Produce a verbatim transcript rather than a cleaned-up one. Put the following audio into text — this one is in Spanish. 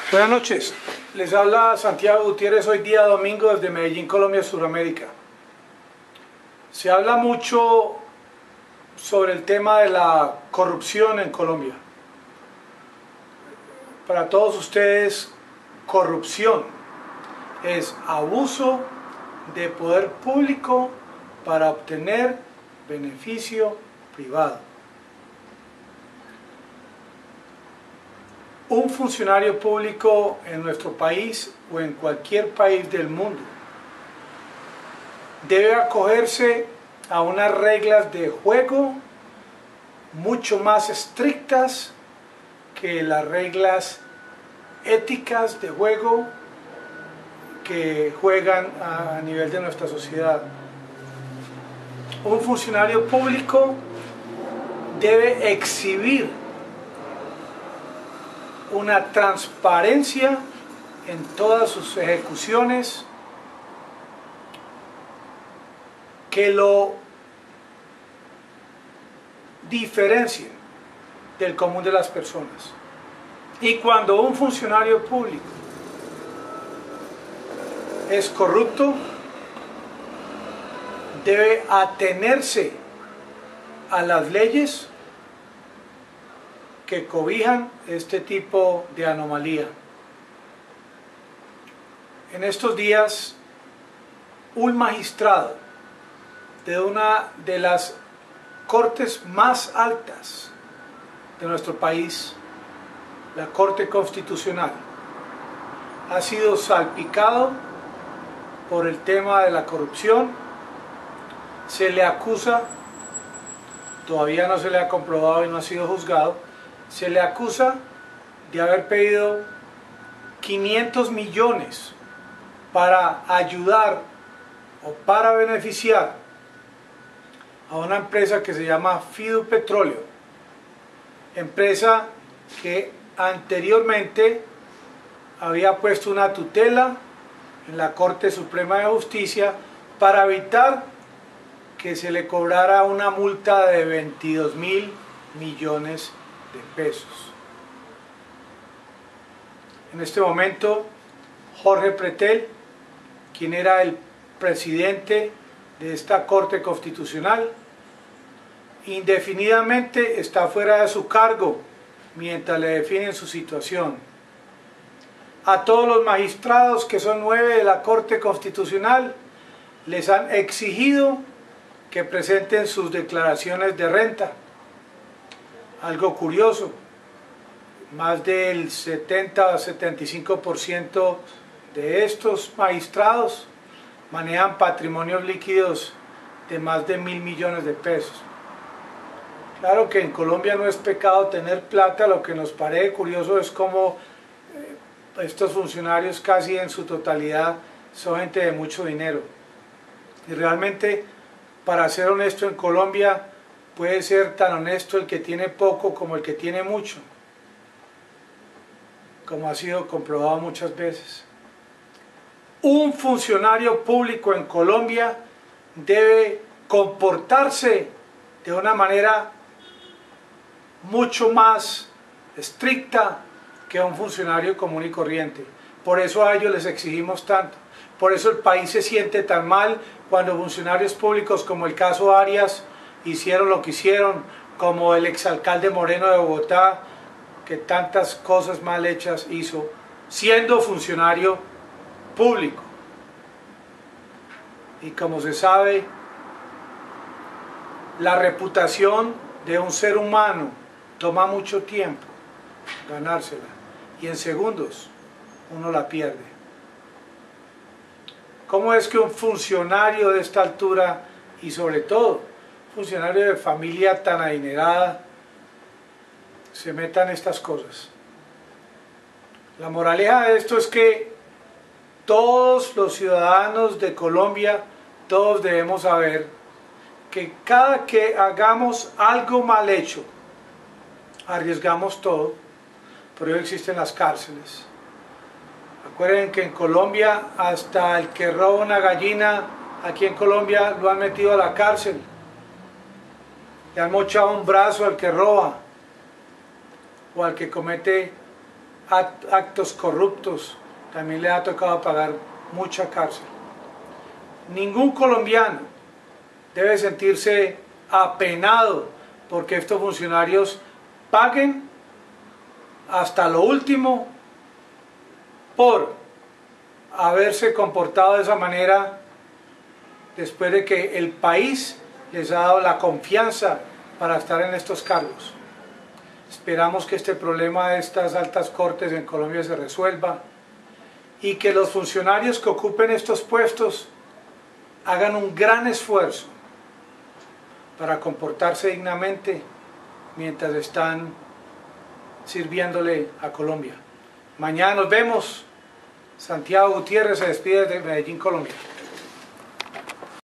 Buenas noches, les habla Santiago Gutiérrez hoy día domingo desde Medellín, Colombia, Sudamérica. Se habla mucho sobre el tema de la corrupción en Colombia. Para todos ustedes, corrupción es abuso de poder público para obtener beneficio privado. Un funcionario público en nuestro país o en cualquier país del mundo debe acogerse a unas reglas de juego mucho más estrictas que las reglas éticas de juego que juegan a nivel de nuestra sociedad. Un funcionario público debe exhibir una transparencia en todas sus ejecuciones que lo diferencien del común de las personas. Y cuando un funcionario público es corrupto, debe atenerse a las leyes que cobijan este tipo de anomalía. En estos días, un magistrado de una de las cortes más altas de nuestro país, la Corte Constitucional, ha sido salpicado por el tema de la corrupción. Se le acusa, todavía no se le ha comprobado y no ha sido juzgado, se le acusa de haber pedido quinientos millones para ayudar o para beneficiar a una empresa que se llama Fidupetróleo, empresa que anteriormente había puesto una tutela en la Corte Suprema de Justicia para evitar que se le cobrara una multa de veintidós mil millones de pesos. En este momento, Jorge Pretel, quien era el presidente de esta Corte Constitucional, indefinidamente está fuera de su cargo mientras le definen su situación. A todos los magistrados, que son nueve de la Corte Constitucional, les han exigido que presenten sus declaraciones de renta. Algo curioso, más del setenta a setenta y cinco por ciento de estos magistrados manejan patrimonios líquidos de más de mil millones de pesos. Claro que en Colombia no es pecado tener plata, lo que nos parece curioso es cómo eh, estos funcionarios casi en su totalidad son gente de mucho dinero. Y realmente, para ser honesto, en Colombia puede ser tan honesto el que tiene poco como el que tiene mucho, como ha sido comprobado muchas veces. Un funcionario público en Colombia debe comportarse de una manera mucho más estricta que un funcionario común y corriente. Por eso a ellos les exigimos tanto. Por eso el país se siente tan mal cuando funcionarios públicos, como el caso Arias, hicieron lo que hicieron, como el exalcalde Moreno de Bogotá, que tantas cosas mal hechas hizo, siendo funcionario público. Y como se sabe, la reputación de un ser humano toma mucho tiempo ganársela, y en segundos uno la pierde. ¿Cómo es que un funcionario de esta altura, y sobre todo funcionario de familia tan adinerada, se meta en estas cosas? La moraleja de esto es que todos los ciudadanos de Colombia, todos debemos saber que cada que hagamos algo mal hecho, arriesgamos todo. Por ello existen las cárceles. Recuerden que en Colombia hasta el que roba una gallina, aquí en Colombia lo han metido a la cárcel. Le han mochado un brazo al que roba o al que comete actos corruptos, también le ha tocado pagar mucha cárcel. Ningún colombiano debe sentirse apenado porque estos funcionarios paguen hasta lo último por haberse comportado de esa manera después de que el país les ha dado la confianza para estar en estos cargos. Esperamos que este problema de estas altas cortes en Colombia se resuelva y que los funcionarios que ocupen estos puestos hagan un gran esfuerzo para comportarse dignamente mientras están sirviéndole a Colombia. Mañana nos vemos. Santiago Gutiérrez se despide de Medellín, Colombia.